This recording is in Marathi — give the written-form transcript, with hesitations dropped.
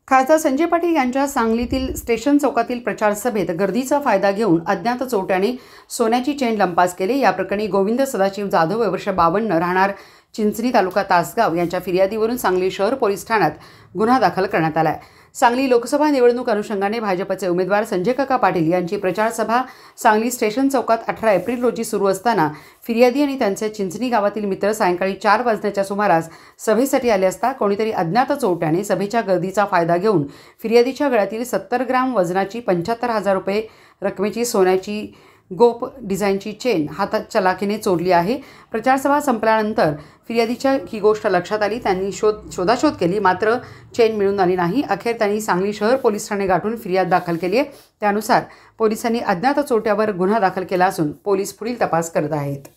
खासदार संजय पाटील यांच्या सांगलीतील स्टेशन चौकातील प्रचार सभेत गर्दीचा फायदा घेऊन अज्ञात चोरट्याने सोन्याची चेन लंपास केली। या प्रकरणी गोविंद सदाशिव जाधव वर्ष 52 राहणार चिंचणी तालुका तासगाव यांच्या फिर्यादीवरून सांगली शहर पोलीस ठाण्यात गुन्हा दाखल करण्यात आला आहे। सांगली लोकसभा निवडणूक अनुषंगाने भाजपचे उमेदवार संजय काका पाटील यांची प्रचार सभा सांगली स्टेशन चौकात 18 एप्रिल रोजी सुरू असताना फिर्यादी आणि त्यांचे चिंचणी गावातील मित्र सायंकाळी 4 वाजण्याच्या सुमारास सभेसाठी आले असता कोणीतरी अज्ञात चोरट्याने सभेच्या गर्दीचा फायदा घेऊन फिर्यादीच्या गळ्यातील 70 ग्रॅम वजनाची 75,000 रुपये रकमेची सोन्याची गोप डिझाईनची चेन हातात चलाखीने चोरली आहे। प्रचार सभा संपल्यानंतर फिर्यादीच्या ही गोष्ट लक्षात आली। त्यांनी शोधाशोध केली, मात्र चेन मिळून आली नाही। अखेर त्यांनी सांगली शहर पोलीस ठाणे गाठून फिर्याद दाखल केली आहे। त्यानुसार पोलिसांनी अज्ञात चोरट्यावर गुन्हा दाखल केला असून पोलीस पुढील तपास करत आहेत।